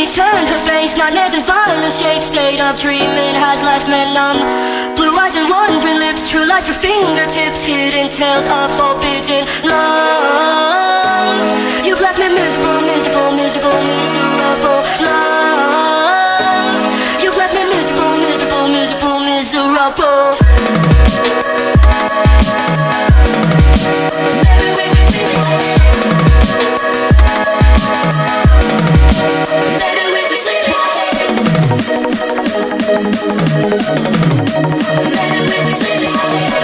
She turned her face, nightmares and violent shapes. Stayed up dreaming, has left me numb. Blue eyes and wandering lips, true lies for fingertips. Hidden tales of forbidden love. You've left me miserable, miserable, miserable, miserable. Love, you've left me miserable, miserable, miserable, miserable. Maybe we just need it. Maybe we just need it. Maybe we just need it.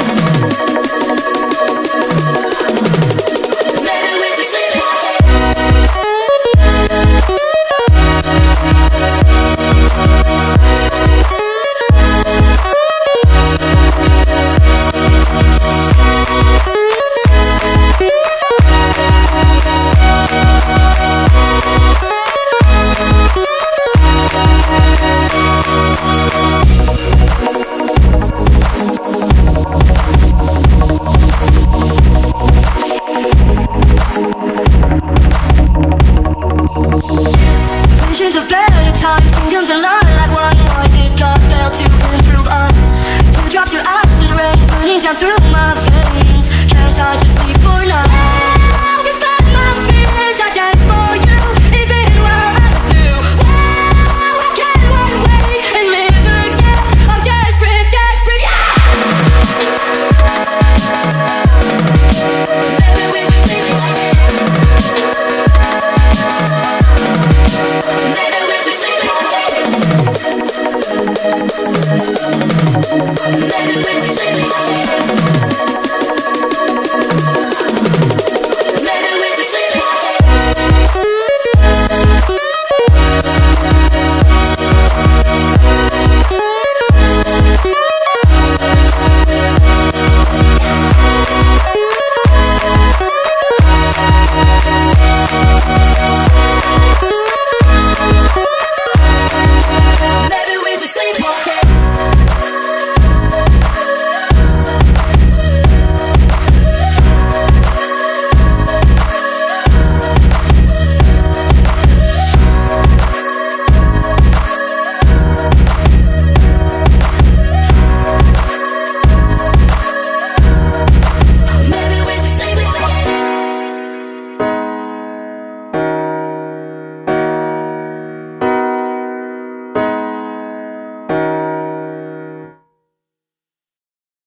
Maybe we just need it. Visions of better times, kingdoms align like one. Why did God fail to improve us? Dewdrops of acid rain burning down through my veins. Can't I just leave for now?